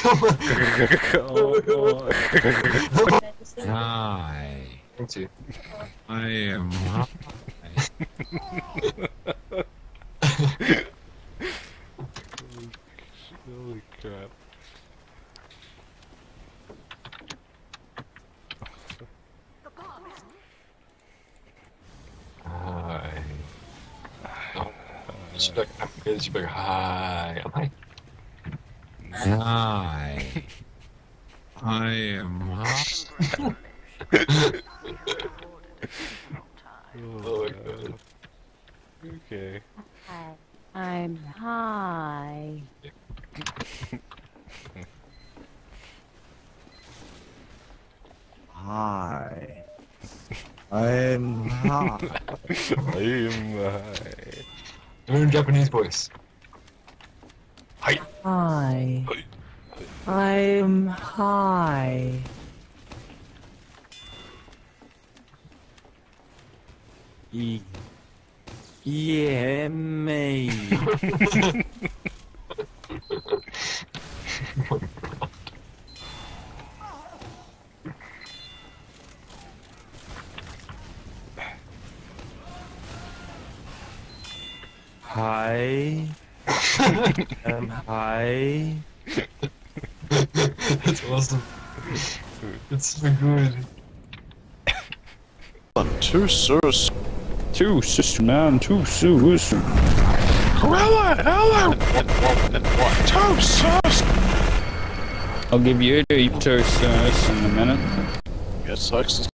Hi. Thank you. I am high. Holy crap. Hi. Oh, you should be like, I'm good. You should be like, hi. I'm high. Hi. I am high. Oh my god. Okay. I'm high. Hi. I'm high. I am high. Learn Japanese voice. Hi. Hi. I'm high. Yeah, me. Hi. Hi. That's awesome. It's so good. Too serious. Too sister man, too serious. Hello! Too serious! I'll give you a toast in a minute. Yes,